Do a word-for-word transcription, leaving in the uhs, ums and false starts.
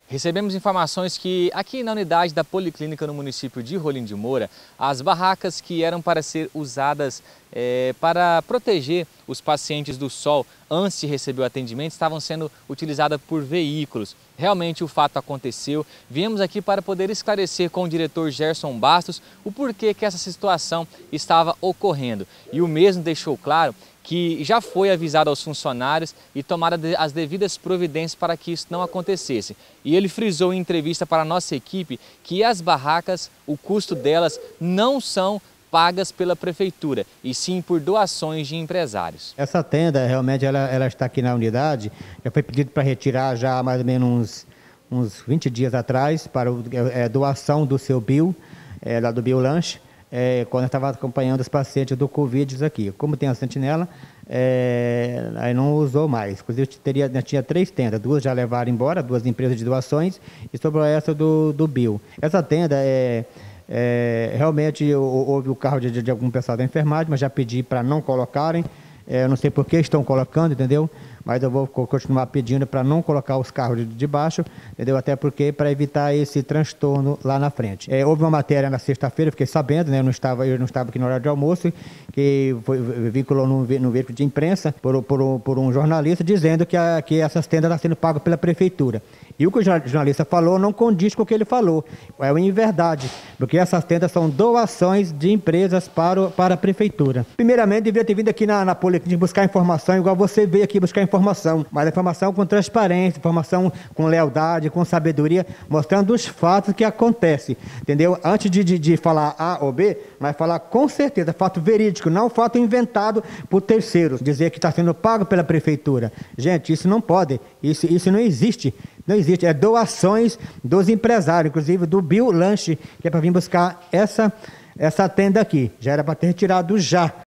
Recebemos informações que aqui na unidade da Policlínica no município de Rolim de Moura, as barracas que eram para ser usadas é, para proteger os pacientes do sol antes de receber o atendimento estavam sendo utilizadas por veículos. Realmente o fato aconteceu. Viemos aqui para poder esclarecer com o diretor Gerson Bastos o porquê que essa situação estava ocorrendo. E o mesmo deixou claro que já foi avisado aos funcionários e tomaram as devidas providências para que isso não acontecesse. E ele frisou em entrevista para a nossa equipe que as barracas, o custo delas não são pagas pela prefeitura, e sim por doações de empresários. Essa tenda, realmente, ela, ela está aqui na unidade, já foi pedido para retirar já há mais ou menos uns, uns vinte dias atrás, para o, é, doação do seu Bio, é, lá do Biolanche, é, quando eu estava acompanhando os pacientes do Covid aqui. Como tem a sentinela, é, aí não usou mais. Inclusive, teria, tinha três tendas, duas já levaram embora, duas empresas de doações, e sobrou essa do, do Bio. Essa tenda é... É, realmente houve o carro de, de algum pessoal da enfermagem, mas já pedi para não colocarem. É, eu não sei por que estão colocando, entendeu? Mas eu vou continuar pedindo para não colocar os carros de, de baixo, entendeu? Até porque para evitar esse transtorno lá na frente. É, houve uma matéria na sexta-feira, fiquei sabendo, né? Eu não estava, eu não estava aqui no horário de almoço, que foi, vinculou no, no veículo de imprensa por, por, por um jornalista dizendo que, a, que essas tendas estão sendo pagas pela prefeitura. E o que o jornalista falou não condiz com o que ele falou, é uma inverdade, porque essas tendas são doações de empresas para, o, para a prefeitura. Primeiramente, devia ter vindo aqui na, na Policlínica buscar informação, igual você veio aqui buscar informação, mas informação com transparência, informação com lealdade, com sabedoria, mostrando os fatos que acontecem, entendeu? Antes de, de, de falar A ou B, mas falar com certeza, fato verídico, não fato inventado por terceiros, dizer que está sendo pago pela prefeitura. Gente, isso não pode, isso, isso não existe. Não existe, é doações dos empresários, inclusive do Biolanche, que é para vir buscar essa, essa tenda aqui. Já era para ter retirado já.